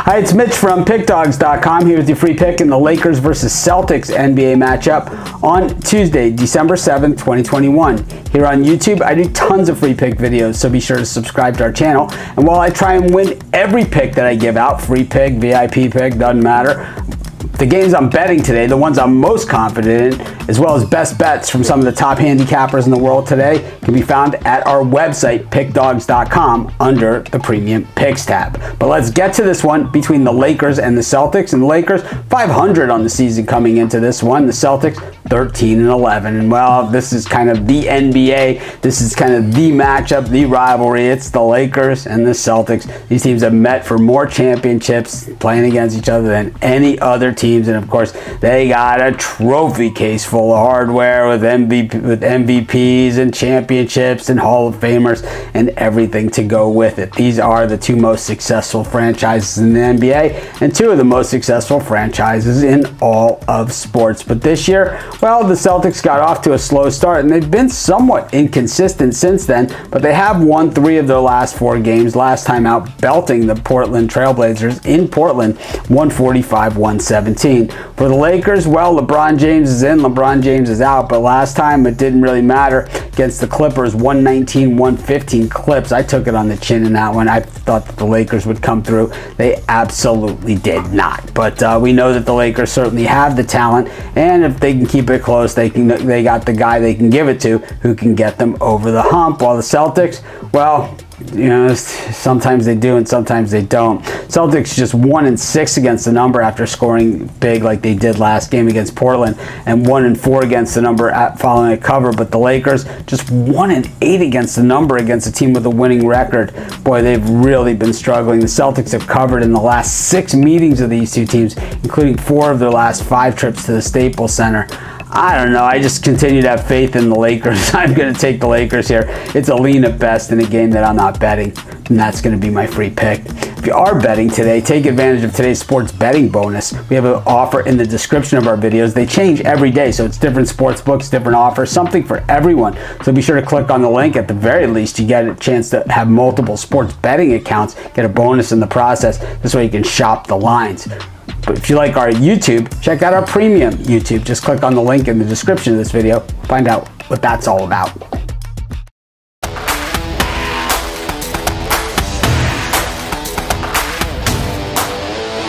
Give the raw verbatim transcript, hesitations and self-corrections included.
Hi, it's Mitch from Pick Dawgz dot com here with your free pick in the Lakers versus Celtics N B A matchup on Tuesday, December seventh, twenty twenty-one. Here on YouTube, I do tons of free pick videos, so be sure to subscribe to our channel. And while I try and win every pick that I give out, free pick, V I P pick, doesn't matter, the games I'm betting today, the ones I'm most confident in, as well as best bets from some of the top handicappers in the world today, can be found at our website, Pick Dawgz dot com, under the Premium Picks tab. But let's get to this one between the Lakers and the Celtics. And the Lakers, five hundred on the season coming into this one. The Celtics, thirteen and eleven. And well, this is kind of the N B A. This is kind of the matchup, the rivalry. It's the Lakers and the Celtics. These teams have met for more championships playing against each other than any other teams. And of course, they got a trophy case full of hardware with M V P, with M V Ps and championships and Hall of Famers and everything to go with it. These are the two most successful franchises in the N B A and two of the most successful franchises in all of sports. But this year, well, the Celtics got off to a slow start and they've been somewhat inconsistent since then, but they have won three of their last four games, last time out belting the Portland Trailblazers in Portland, one forty-five to one seventeen. For the Lakers, well, LeBron James is in, LeBron James is out, but last time it didn't really matter against the Clippers, one nineteen to one fifteen Clips. I took it on the chin in that one. I thought that the Lakers would come through. They absolutely did not. But uh, we know that the Lakers certainly have the talent, and if they can keep it close, they can. They got the guy they can give it to who can get them over the hump. While the Celtics, well, you know, sometimes they do and sometimes they don't. Celtics just one and six against the number after scoring big like they did last game against Portland, and one and four against the number at following a cover. But the Lakers just one and eight against the number against a team with a winning record. Boy, they've really been struggling. The Celtics have covered in the last six meetings of these two teams, including four of their last five trips to the Staples Center. I don't know. I just continue to have faith in the Lakers. I'm going to take the Lakers here. It's a lean at best in a game that I'm not betting, and that's going to be my free pick. If you are betting today, take advantage of today's sports betting bonus. We have an offer in the description of our videos. They change every day, so it's different sports books, different offers, something for everyone. So be sure to click on the link. At the very least, you get a chance to have multiple sports betting accounts, get a bonus in the process. This way you can shop the lines. But if you like our YouTube, check out our premium YouTube. Just click on the link in the description of this video. Find out what that's all about.